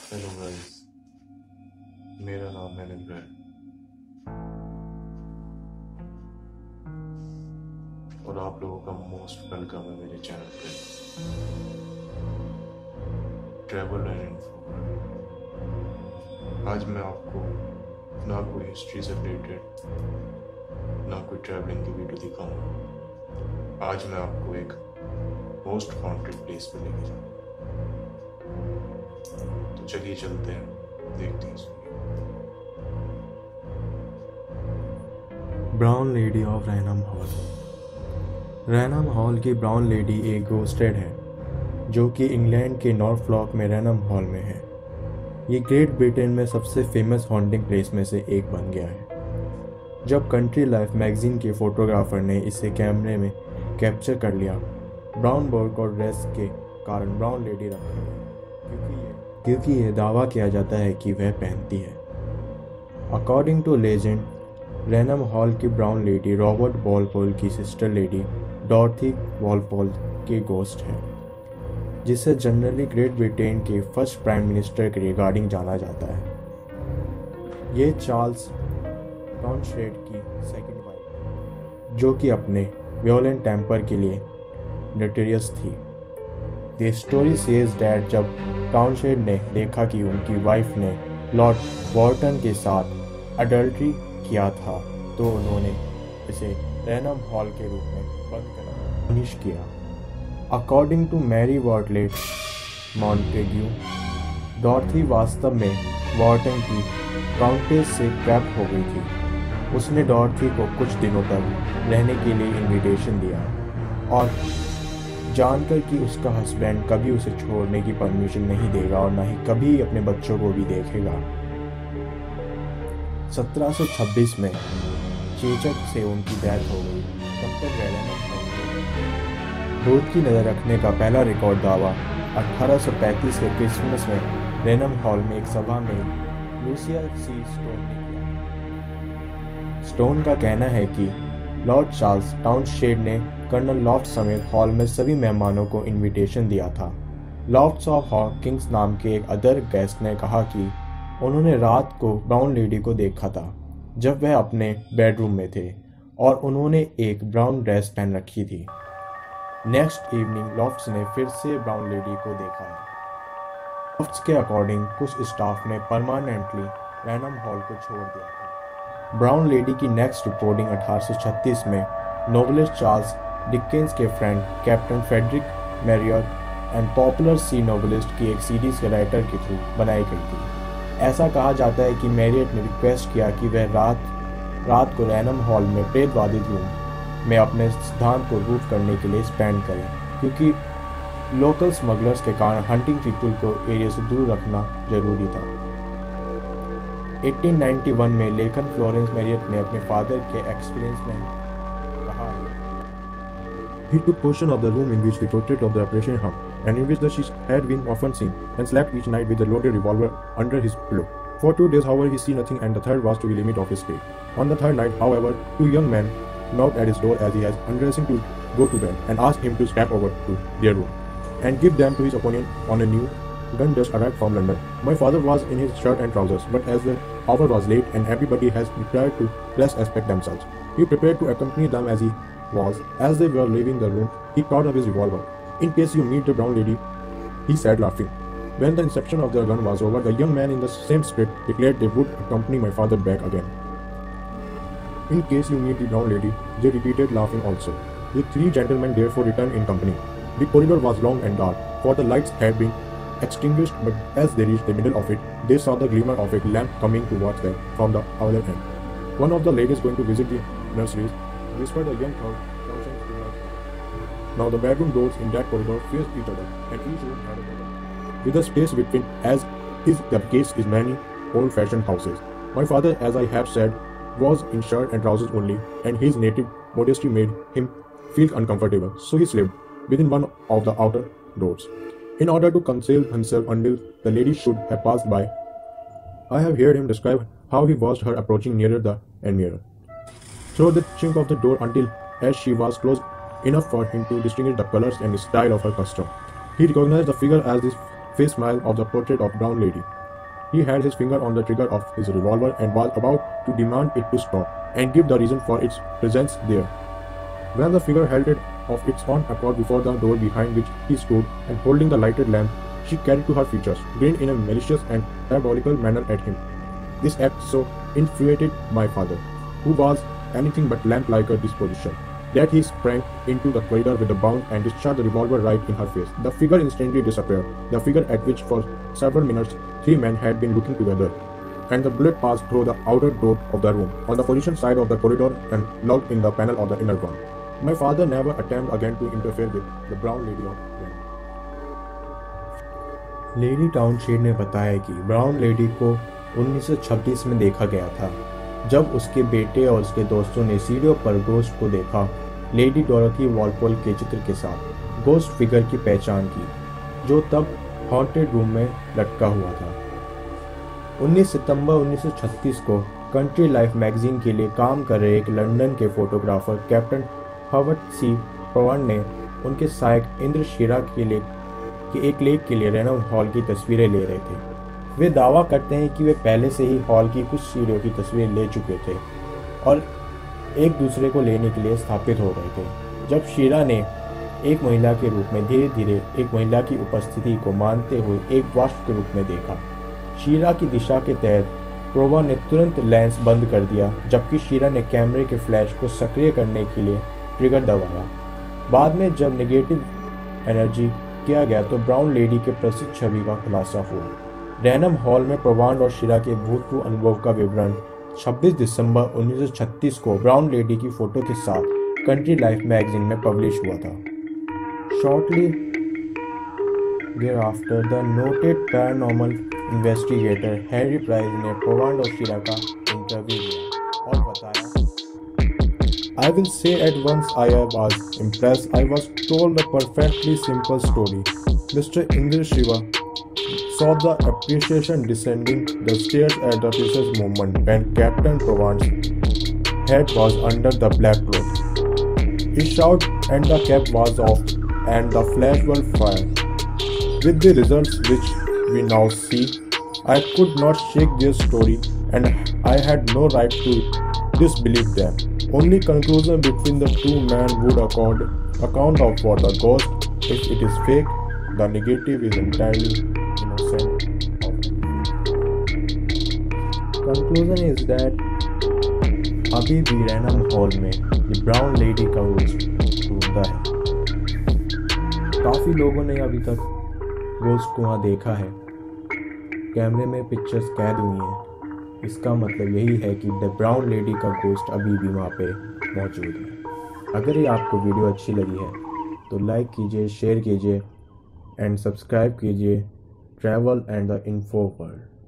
Hello guys, मेरा नाम है निब्रय और आप लोगों का मोस्ट वेलकम है मेरे चैनल पे ट्रैवल एंड इन्फो। आज मैं आपको ना कोई हिस्ट्री से रिलेटेड ना कोई ट्रैवलिंग की वीडियो दिखाऊंगा। आज मैं आपको एक मोस्ट हॉन्टेड प्लेस पे लेके जाऊंगा। तो चलिए चलते हैं, देखते हैं इसको। Brown Lady of Raynham Hall. Raynham Hall की ब्राउन लेडी एक घोस्टेड है जो कि इंग्लैंड के नॉर्थफ्लॉक में रैनम हॉल में है। ये ग्रेट ब्रिटेन में सबसे फेमस हॉन्टिंग प्लेस में से एक बन गया है। जब कंट्री लाइफ मैगजीन के फोटोग्राफर ने इसे कैमरे में कैप्चर कर लिया, ब्राउन बर्ग और ड्रेस के कारण ब्राउन लेडी रखा गया क्योंकि ये दावा किया जाता है कि वह पहनती है। According to legend, Raynham Hall की ब्राउन लेडी रॉबर्ट वॉलपोल की सिस्टर लेडी डॉर्थी वॉलपोल की घोस्ट है, जिसे जनरली ग्रेट ब्रिटेन के फर्स्ट प्राइम मिनिस्टर के रिगार्डिंग जाना जाता है। ये चार्ल्स टाउनशेड की सेकंड वाइफ, जो कि अपने वियोलेंट टेम्पर के लिए नोटोरियस थी। द स्टोरी सेज दैट जब टाउनशेड ने देखा कि उनकी वाइफ ने लॉर्ड वॉर्टन के साथ अडल्ट्री किया था, तो उन्होंने इसे रैनम हॉल के रूप में बंद कर पनिश किया। According to Mary Wortley Montagu, Dorothy वास्तव में वॉर्टन की काउंटेस से ट्रैप हो गई थी। उसने डॉर्थी को कुछ दिनों तक रहने के लिए इनविटेशन दिया और जानकर कि उसका हस्बैंड कभी उसे छोड़ने की परमिशन नहीं देगा और ना ही कभी अपने बच्चों को भी देखेगा। 1726 में चेचक से उनकी डेथ हो गई। तब तक दूध की नज़र रखने का पहला रिकॉर्ड दावा 1835 के क्रिसमस में रैनम हॉल में एक सभा में लूसिया सी स्टोन ने किया। स्टोन का कहना है कि लॉर्ड चार्ल्स टाउनशेड ने कर्नल लॉफ्ट समेत हॉल में सभी मेहमानों को इनविटेशन दिया था। लॉफ्ट्स ऑफ हॉकिंग्स नाम के एक अदर गेस्ट ने कहा कि उन्होंने रात को ब्राउन लेडी को देखा था जब वह अपने बेडरूम में थे और उन्होंने एक ब्राउन ड्रेस पहन रखी थी। नेक्स्ट इवनिंग लॉफ्ट्स ने फिर से ब्राउन लेडी को देखा है। लॉफ्ट्स के अकॉर्डिंग कुछ स्टाफ ने परमानेंटली रैनम हॉल को छोड़ दिया था। ब्राउन लेडी की नेक्स्ट रिपोर्टिंग 1836 में नोवेलिस्ट चार्ल्स डिकेंस के friend Captain Frederick Marryat and popular sea novelist की एक सीरीज के राइटर के थ्रू बनाई गई थी। ऐसा कहा जाता है कि मैरियट ने रिक्वेस्ट किया कि वह रात को रैनम हॉल में प्रेतवादी रूम में अपने सिद्धांत को प्रूव करने के लिए स्पेंड करें, क्योंकि लोकल स्मगलर्स के कारण हंटिंग पीपल को एरिया से दूर रखना जरूरी था। 1891 में लेखन फ्लोरेंस मैरियट ने अपने फादर के एक्सपीरियंस में कहा, He took possession of the room in which the portrait of the operation hung, and in which the she had been often seen, and slept each night with a loaded revolver under his pillow. For 2 days, however, he see nothing, and the third was to be the limit of his stay. On the third night, however, 2 young men knocked at his door as he was undressing to go to bed, and asked him to step over to their room, and give them to his opponent on a new gun just arrived from London. My father was in his shirt and trousers, but as the hour was late and everybody has prepared to rest aspect themselves, he prepared to accompany them as he was. As they were leaving the room, he caught up his revolver. In case you meet the brown lady, he said, laughing. When the inception of the gun was over, the young man in the same spirit declared they would accompany my father back again. In case you meet the brown lady, they repeated, laughing also. The 3 gentlemen therefore returned in company. The corridor was long and dark, for the lights had been extinguished, but as they reached the middle of it, they saw the glimmer of a lamp coming towards them from the other end. One of the ladies going to visit the nurseries whispered a young Townshend to her. Now the bedroom doors in that corridor faced each other, and each room had a door with a space between, as is the case in many old-fashioned houses. My father, as I have said, was in shirt and trousers only, and his native modesty made him feel uncomfortable, so he slept within one of the outer doors, in order to conceal himself until the lady should have passed by. I have heard him describe how he watched her approaching nearer and nearer through the chink of the door until as she was close enough for him to distinguish the colors and style of her costume. He recognized the figure as the face smile of the portrait of brown lady. He had his finger on the trigger of his revolver and was about to demand it to stop and give the reason for its presence there. When the figure held it of its own accord before the door behind which he stood and holding the lighted lamp, she carried to her features, grinned in a malicious and diabolical manner at him. This act so infuriated my father, who was anything but lamp-like a disposition, that he sprang into the corridor with a bound and discharged the revolver right in her face. The figure instantly disappeared, the figure at which for several minutes 3 men had been looking together, and the bullet passed through the outer door of the room, on the position side of the corridor and lodged in the panel of the inner one. My father never attempted again to interfere with the brown lady of Wayne. Lady Townshend ने बताया कि brown lady को 1926 में देखा गया था, जब उसके बेटे और उसके दोस्तों ने सीढ़ियों पर गोस्ट को देखा। लेडी डोरोथी वॉलपोल के चित्र के साथ गोस्ट फिगर की पहचान की, जो तब हॉन्टेड रूम में लटका हुआ था। 19 सितंबर 1936 को कंट्री लाइफ मैगजीन के लिए काम कर रहे एक लंदन के photographer Captain Herbert C Provand ने उनके सहायक इंद्र शीरा के एक लेख के लिए रैनम हॉल की तस्वीरें ले रहे थे। वे दावा करते हैं कि वे पहले से ही हॉल की कुछ सीढ़ियों की तस्वीरें ले चुके थे और एक दूसरे को लेने के लिए स्थापित हो गए थे। जब शीरा ने एक महिला के रूप में धीरे धीरे एक महिला की उपस्थिति को मानते हुए एक वाष्प के रूप में देखा, शीरा की दिशा के तहत प्रोवा ने तुरंत लेंस बंद कर दिया, जबकि शीरा ने कैमरे के फ्लैश को सक्रिय करने के लिए ट्रिगर दबाया। बाद में जब नेगेटिव एनर्जी किया गया तो ब्राउन लेडी के प्रसिद्ध छवि का खुलासा हुआ। रैनम हॉल में प्रवान और शीरा के भूतपूर्व अनुभव का विवरण 26 दिसंबर 1936 को ब्राउन लेडी की फोटो के साथ कंट्री लाइफ मैगजीन में पब्लिश हुआ था। Shortly thereafter, the noted paranormal investigator Harry Price ने प्रवान और शीरा का इंटरव्यू लिया और बताया, I will say at once I was impressed. I was told a perfectly simple story. Mr. Indra Shiva saw the appreciation descending the stairs at the precise moment when Captain Pravan's head was under the black cloth. He shouted and the cap was off and the flash was fired. With the results which we now see, I could not shake their story and I had no right to disbelieve them. Only conclusion between the two men would account of for the ghost. If it is fake, the negative is entirely innocent. Conclusion is that अभी भी रैनम hall में ये brown Lady का ghost ढूंढता है। काफ़ी लोगों ने अभी तक गोस्ट को वहाँ देखा है, कैमरे में पिक्चर्स कैद हुई हैं। इसका मतलब यही है कि द ब्राउन लेडी का गोस्ट अभी भी वहाँ पे मौजूद है। अगर ये आपको वीडियो अच्छी लगी है तो लाइक कीजिए, शेयर कीजिए एंड सब्सक्राइब कीजिए travel and the info world.